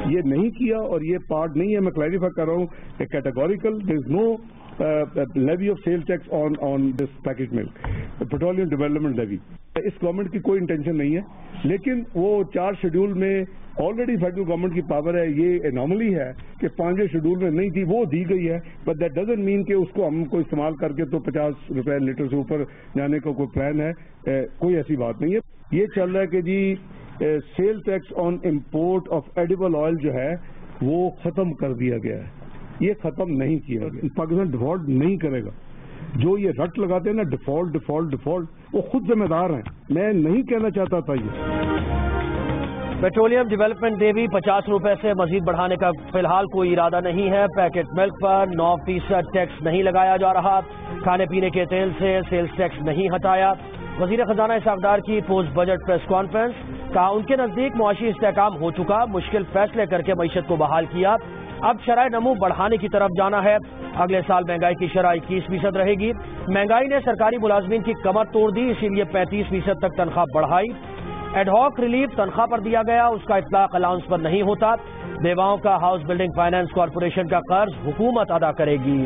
یہ نہیں کیا اور یہ پارٹ نہیں ہے. میں کلیریفائی کر رہا ہوں کہ categorical there is no levy of sales tax on this package milk, petroleum development levy. اس گورنمنٹ کی کوئی انٹینشن نہیں ہے, لیکن وہ 4 شیڈول میں آلریڈی فیڈرل گورنمنٹ کی پاور ہے. یہ اناملی ہے کہ 5ویں شیڈول میں نہیں تھی, وہ دی گئی ہے, بٹ دیٹ ڈزنٹ مین کہ اس کو ہم کو استعمال کر کے تو 50 روپے لیٹر سے اوپر جانے کا کوئی پلان ہے. کوئی ایسی بات نہیں ہے. یہ چل رہا ہے کہ جی sales tax on import of edible oil جو ہے وہ ختم کر دیا گیا ہے. یہ ختم نہیں کیا گیا. پاکستان ڈیفالٹ نہیں کرے گا. جو یہ رٹ لگاتے ہیں نا ڈیفالٹ ڈیفالٹ ڈیفالٹ, وہ خود ذمہ دار ہیں. میں نہیں کہنا چاہتا تھا. یہ پیٹرولیم ڈیولپمنٹ لیوی 50 روپے سے مزید بڑھانے کا فی الحال کوئی ارادہ نہیں ہے. پیکٹ ملک پر 9% ٹیکس نہیں لگایا جا رہا. کھانے پینے کے تیل سے سیلز ٹیکس نہیں ہٹایا. وزیر خزانہ اسحاق ڈار کی پوسٹ بجٹ پریس کانفرنس, کہا ان کے نزدیک معاشی استحکام ہو چکا, مشکل فیصلے کر کے معیشت کو بحال کیا, اب شرح نمو بڑھانے کی طرف جانا ہے. اگلے سال مہنگائی کی شرح 21% رہے گی. مہنگائی نے سرکاری ملازمین کی کمر توڑ دی, اسی لیے 35% تک تنخواہ بڑھائی. ایڈ ہاک ریلیف تنخواہ پر دیا گیا, اس کا اطلاق الاؤنس پر نہیں ہوتا. بیواؤں کا ہاؤس بلڈنگ فائنانس کارپوریشن کا قرض حکومت ادا کرے گی.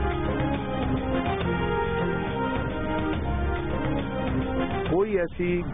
کوئی ایسی